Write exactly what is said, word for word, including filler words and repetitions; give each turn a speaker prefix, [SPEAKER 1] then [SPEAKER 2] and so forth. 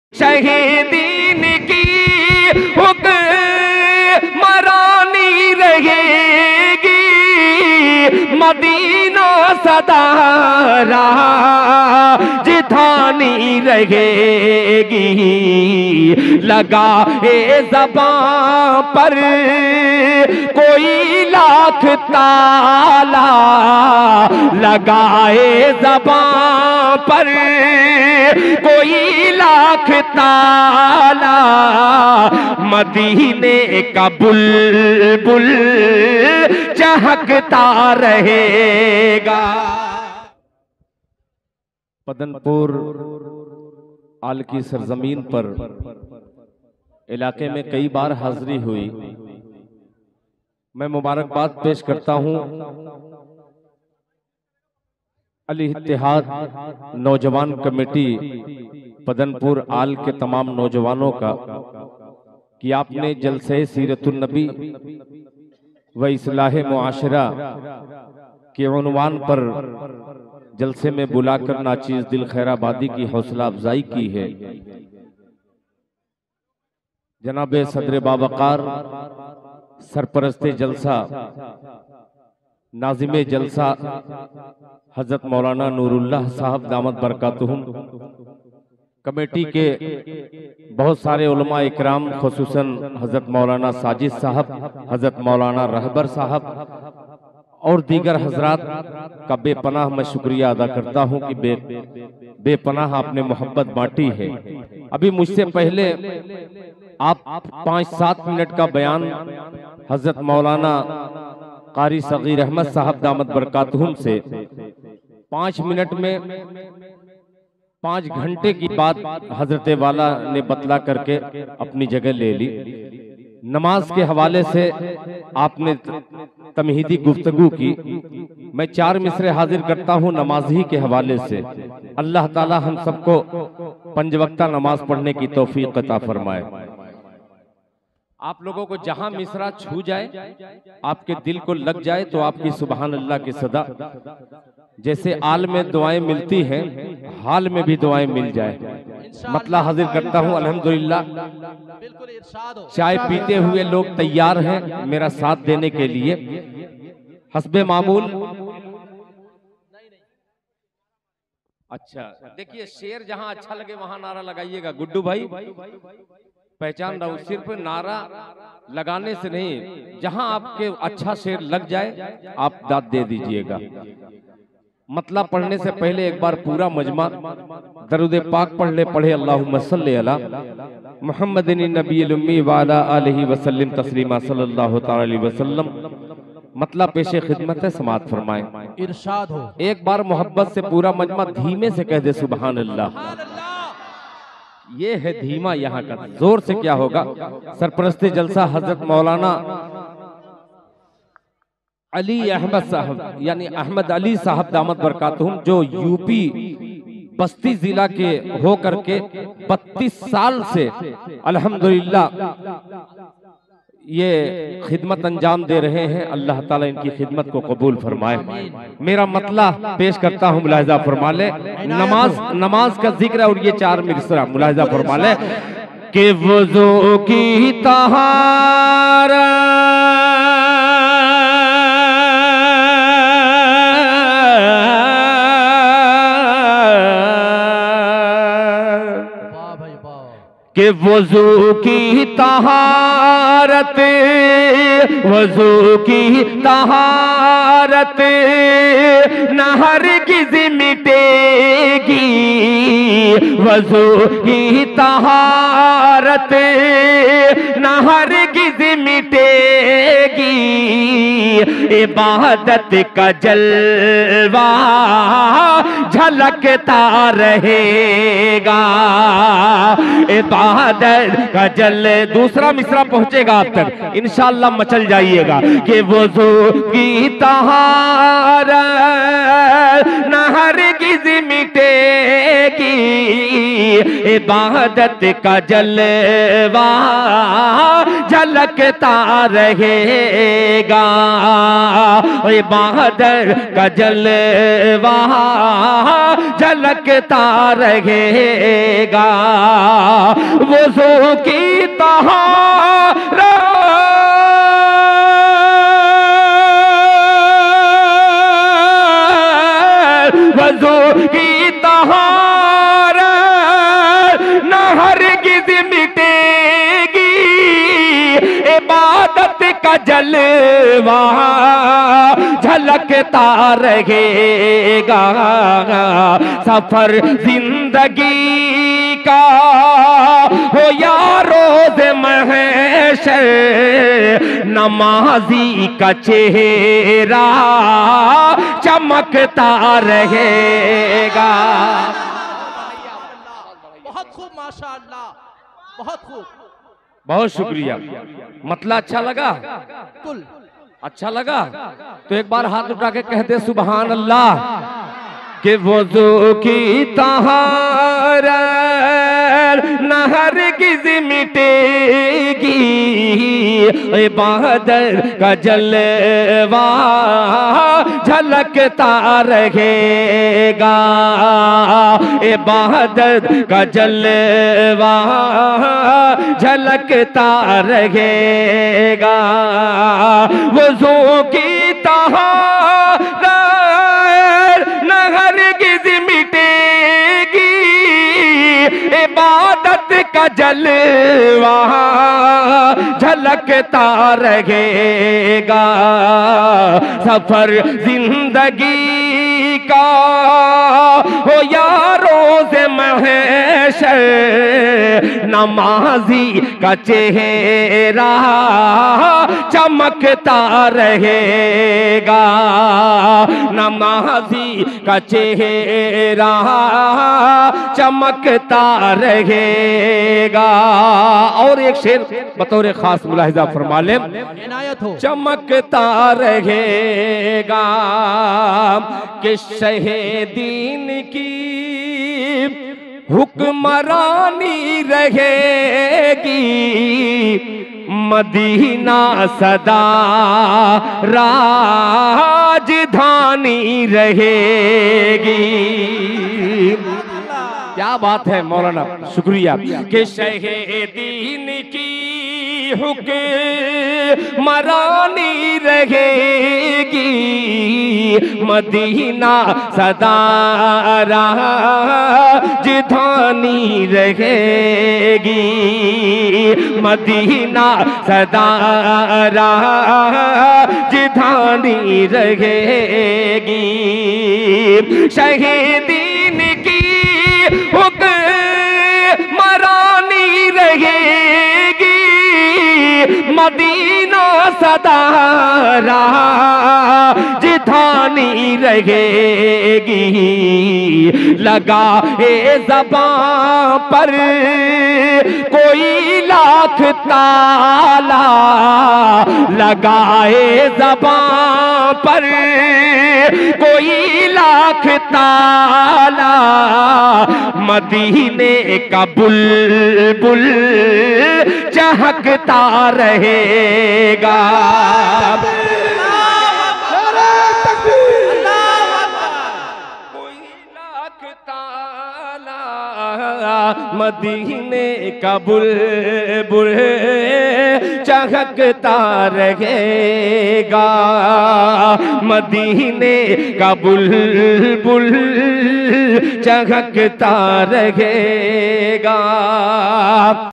[SPEAKER 1] शहीदीन की हुक्मरानी रहेगी, मदीना सदा राजधानी रहेगी। लगाए ज़बां पर कोई लाख ताला, लगाए ज़बां पर कोई लाख ताला, मदीने का बुलबुल चहकता रहेगा।
[SPEAKER 2] पदनपुर आल की सरजमीन पर इलाके में कई बार हाजिरी हुई। मैं मुबारकबाद पेश करता हूं अल इत्तेहाद नौजवान कमेटी पदनपुर आल के तमाम नौजवानों का कि आपने जलसे सीरतुन नबी व इस्लाह मुआशरा के उन्वान पर जलसे में बुलाकर नाचीज दिल खैराबादी की हौसला अफजाई की है। जनाब सदर बावकार सरपरस्ते जलसा नाजिमे जलसा हजरत मौलाना नूरुल्लाह साहब दामत बरकातुहुम, कमेटी के बहुत सारे उलमा इकराम खुसूसन हजरत मौलाना साजिद साहब, हजरत मौलाना रहबर साहब और दीगर हजरात का बेपनाह मैं शुक्रिया अदा करता हूं कि बे बेपनाह आपने मोहब्बत बांटी है। अभी मुझसे पहले आप पाँच सात मिनट का बयान हजरत मौलाना कारी सगीर अहमद साहब दामत बरकातुहुम से पाँच मिनट में पाँच घंटे की बात हजरत वाला ने बतला करके अपनी जगह ले ली। नमाज के हवाले से आपने तमहीदी गुफ्तगू की। मैं चार मिसरे हाजिर करता हूं नमाजी के हवाले से। अल्लाह ताला हम सबको पंज वक्ता नमाज पढ़ने की तौफीक अता फरमाए। आप लोगों को जहां मिसरा छू जाए, आपके दिल को लग जाए, तो आपकी सुबहान अल्लाह की सदा, जैसे आल में दुआएं मिलती हैं हाल में भी दुआएं मिल जाए। मतला हाजिर करता हूं अल्हम्दुलिल्लाह। चाय पीते हुए लोग तैयार हैं मेरा साथ देने के लिए। हस्बे मामूल अच्छा देखिए, शेर जहां अच्छा लगे वहां नारा लगाइएगा। गुड्डू भाई पहचान रहा हूं, सिर्फ नारा लगाने से नहीं, जहां आपके अच्छा शेर लग जाए आप दाद दे दीजिएगा। मतला पढ़ने से पहले एक बार पूरा मजमा दरूद पाक पढ़ ले। पढ़े अल्लाहुम्मा सल्ली अला मुहम्मदिन नबील उम्मी व अला आलिहि वसल्लम तस्लीमा सल्लल्लाहु तआला अलैहि वसल्लम। मतला पेशे खिदमत है, समाअत फरमाए।
[SPEAKER 3] इरशाद हो।
[SPEAKER 2] एक बार मोहब्बत से पूरा मजमा धीमे से कह दे सुभान अल्लाह। ये है धीमा, यहाँ का जोर से क्या होगा। सरपरस्ते जलसा हजरत मौलाना अली अहमद साहब यानी अहमद अली साहब दामत बरकातुहुम, जो यूपी बस्ती जिला के हो करके बत्तीस साल से अल्हम्दुलिल्लाह ये खिदमत अंजाम दे रहे हैं। अल्लाह ताला इनकी खिदमत को कबूल फरमाए। मेरा मतला पेश करता हूँ, मुलाहिजा फरमा ले। नमाज नमाज का जिक्र और ये चार मिसरा मुलाहिजा फरमा ले कि वुज़ू की तहारत कि वुज़ू की तहारत, वुज़ू की तहारत न हरगिज़ मिटेगी, वुज़ू की तहारत न हरगिज़ मिटेगी। इबादत का जलवा झलकता रहेगा, इबादत का जल। दूसरा मिसरा पहुंचेगा आप तक, इंशाअल्लाह मचल जाइएगा कि वुज़ू की तहारत न हरगिज़ मिटेगी, इबादत का जलवा झलकता रहेगा, इबादत का जलवा झलकता रहेगा।
[SPEAKER 1] गिज मिटेगी, इबादत का जलवा झलकता रहेगा। सफर जिंदगी का हो या रोज महशर, नमाजी का चेहरा चमकता रहेगा।
[SPEAKER 3] बहुत खूब माशाअल्लाह, बहुत खूब।
[SPEAKER 2] बहुत शुक्रिया। मतलब अच्छा लगा?
[SPEAKER 3] कुल
[SPEAKER 2] अच्छा लगा तो एक बार हाथ उठा के कह दे सुभान अल्लाह। कि वज़ू की तहारत न हरगिज़ मिटेगी, इबादत का जलवा झलकता रहेगा। इबादत का जलवा झलकता रहेगा। वज़ू की तहारत न हरगिज़ मिटेगी, इबादत का जलवा झलकता रहेगा। सफर जिंदगी का हो या रोज महशर, नमाजी का चेहरा चमकता रहेगा। नमाजी का चेहरा चमकता रहेगा। और एक शेर बतौर खास मुलाहिजा फरमा ले,
[SPEAKER 3] इनायत हो।
[SPEAKER 2] चमकता रहेगा कि शहीदीन की हुक्मरानी रहेगी, मदीना सदा राजधानी रहेगी। क्या बात है मौलाना, शुक्रिया। कि शहीदीन की हुक्मरानी रहेगी, मदीना सदा राजधानी रहेगी। मदीना सदा राजधानी रहेगी। शहीदीन की हुक्मरानी रहेगी, मदीना सदा राजधानी रहेगी। लगा ए ज़बां पर कोई लाख ताला, लगाए ज़बां पर कोई लाख ताला, मदीने का बुलबुल चहकता रहेगा। कोई लाख ताला, मदीने का बुलबुल चहकता रहेगा। मदीने का बुलबुल चहकता रहेगा।